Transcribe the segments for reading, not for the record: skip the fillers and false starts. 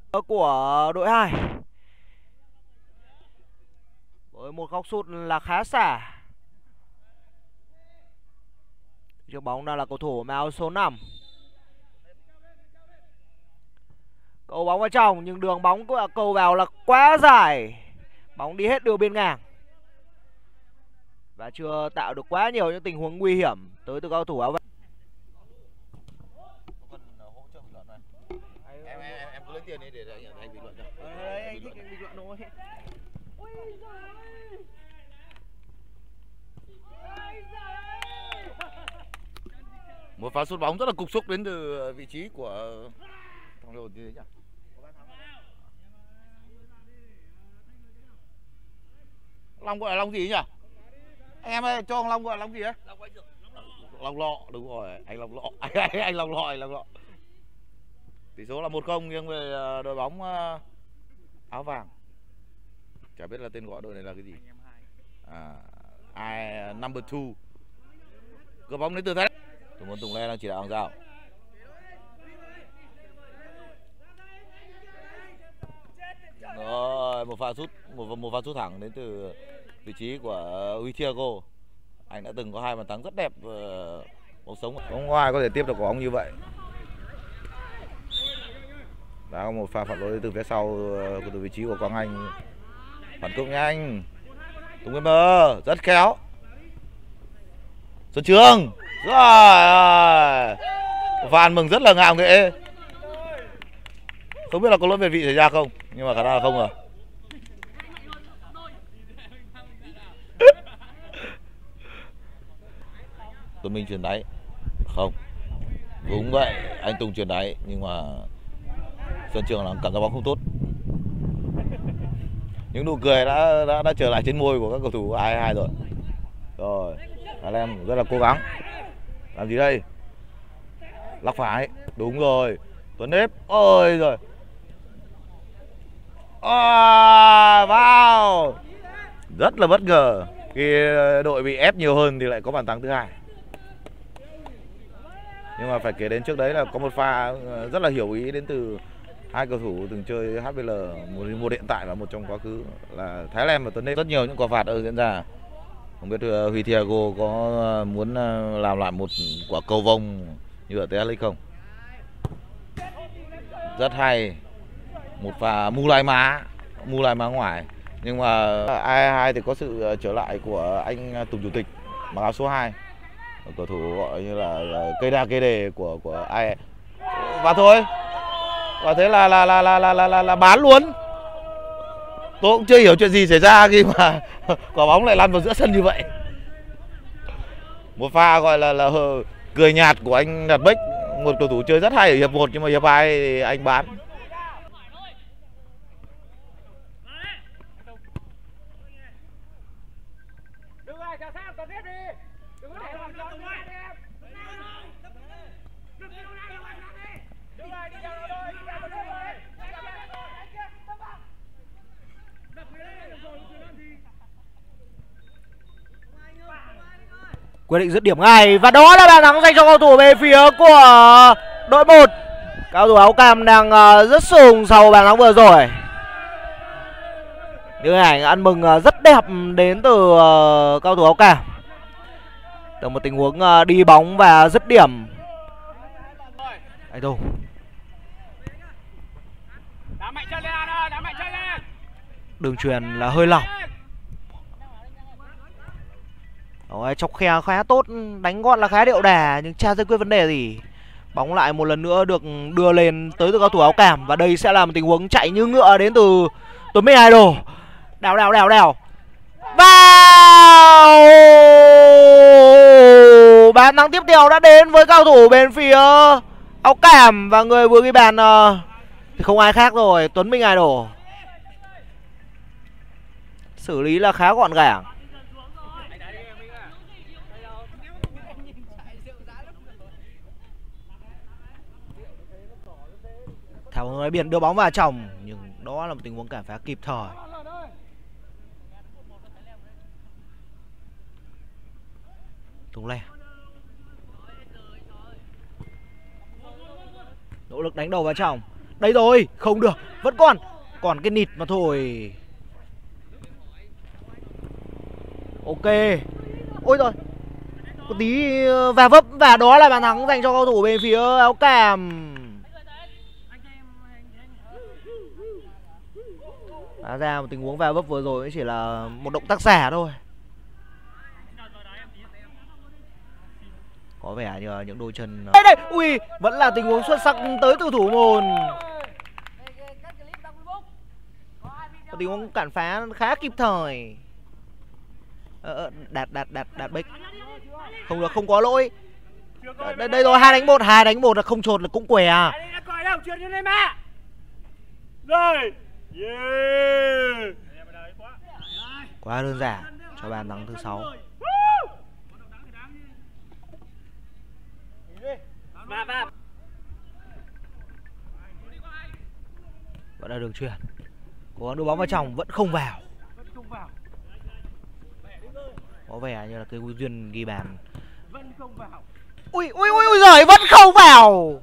của đội 2 với một góc sút là khá xả. Chiếc bóng đang là cầu thủ mang áo số 5. Cầu bóng vào trong nhưng đường bóng của cầu vào là quá dài. Bóng đi hết đường biên ngang và chưa tạo được quá nhiều những tình huống nguy hiểm tới từ cầu thủ áo vàng. Em cứ lấy tiền đi để anh bình luận cho. Anh thích anh bình luận thôi. Một pha sút bóng rất là cục xúc đến từ vị trí của thằng Lô gì đấy nhỉ? Long gọi là Long gì nhỉ? Em ơi, cho ông Long gọi là Long gì ấy? Long Lọ, đúng rồi, anh Long Lọ. Anh Long Lọ, anh Long Lọ. Tỷ số là 1-0 nghiêng về đội bóng áo vàng. Chả biết là tên gọi đội này là cái gì. Number 2. Cướp bóng đến từ Thái. Thủ môn Tùng Le đang chỉ đạo hàng rào. Rồi, một pha sút thẳng đến từ vị trí của Huy Thiago. Anh đã từng có 2 bàn thắng rất đẹp cuộc sống. Không có ai có thể tiếp được quả bóng như vậy. Đã có một pha phản đối từ phía sau từ vị trí của Quang Anh. Phản công nhanh. Tùng Nguyên Mơ rất khéo. Xuân Trường. Rồi. Và ăn mừng rất là ngạo nghễ. Không biết là có lỗi việt vị xảy ra không, nhưng mà khả năng là không rồi. Tuấn Minh chuyền đáy. Không. Đúng vậy, anh Tùng chuyền đáy nhưng mà Xuân Trường là cảm giác bóng không tốt. Những nụ cười đã trở lại trên môi của các cầu thủ A22 rồi. Rồi, anh em rất là cố gắng. Làm gì đây? Lắc phải. Đúng rồi. Tuấn Nếp. Ôi rồi. Vào. Rất là bất ngờ. Khi đội bị ép nhiều hơn thì lại có bàn thắng thứ hai. Nhưng mà phải kể đến trước đấy là có một pha rất là hiểu ý đến từ hai cầu thủ từng chơi HBL, một hiện tại và một trong quá khứ là Thái Lan và Tuấn Nếp. Rất nhiều những quả phạt ở diễn ra. Không biết Huy Thiago có muốn làm lại một quả cầu vông như ở TS League không? Rất hay. Một pha mu lai má ngoài. Nhưng mà A22 thì có sự trở lại của anh Tùng Chủ tịch mặc áo số 2. Cầu thủ gọi như là cây đa cây đề của ai. Và thôi. Và thế là bán luôn. Tôi cũng chưa hiểu chuyện gì xảy ra khi mà quả bóng lại lăn vào giữa sân như vậy. Một pha gọi là cười nhạt của anh Đạt Bích, một cầu thủ chơi rất hay ở hiệp 1 nhưng mà hiệp 2 thì anh bán. Quyết định dứt điểm ngay và đó là bàn thắng dành cho cầu thủ về phía của đội 1. Cầu thủ áo cam đang rất sùng sau bàn thắng vừa rồi. Những ảnh ăn mừng rất đẹp đến từ cầu thủ áo cam. Từ một tình huống đi bóng và dứt điểm. Anh Tùng. Đường chuyền là hơi lỏng. Chọc khe khá tốt, đánh gọn là khá điệu đà nhưng cha giải quyết vấn đề gì. Bóng lại một lần nữa được đưa lên tới từ cầu thủ áo cam và đây sẽ là một tình huống chạy như ngựa đến từ Tuấn Minh Idol. Đào vào. Bàn thắng tiếp theo đã đến với cầu thủ bên phía áo cam và người vừa ghi bàn thì không ai khác rồi, Tuấn Minh Idol. Xử lý là khá gọn gàng. Thảo người biển đưa bóng vào trong nhưng đó là một tình huống cản phá kịp thời. Tùng Le nỗ lực đánh đầu vào trong. Đây rồi, không được. Vẫn còn cái nịt mà thôi. Ok. Ôi rồi, có tí va vấp và đó là bàn thắng dành cho cầu thủ bên phía áo càm. Đá ra một tình huống va vấp vừa rồi chỉ là một động tác giả thôi. Có vẻ như là những đôi chân đây, ui, vẫn là tình huống xuất sắc tới từ thủ môn. Một tình huống cản phá khá kịp thời. Đạt bích. Không được, không có lỗi. Đây rồi, 2 đánh 1 là không chột là cũng què à. Quá đơn giản cho bàn thắng thứ 6. Vẫn là đường chuyền. Cố gắng đưa bóng vào trong vẫn không vào. Có vẻ như là cái duyên ghi bàn. Ui giời, vẫn không vào.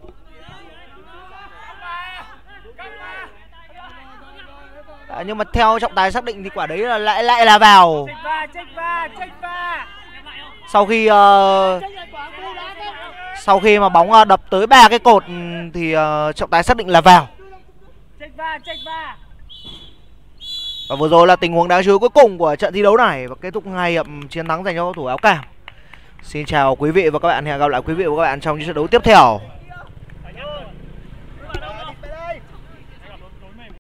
Nhưng mà theo trọng tài xác định thì quả đấy là lại là vào. Sau khi mà bóng đập tới 3 cái cột thì trọng tài xác định là vào. Và vừa rồi là tình huống đá chứa cuối cùng của trận thi đấu này và kết thúc 2 hiệp chiến thắng dành cho cầu thủ áo càm. Xin chào quý vị và các bạn, hẹn gặp lại quý vị và các bạn trong những trận đấu tiếp theo.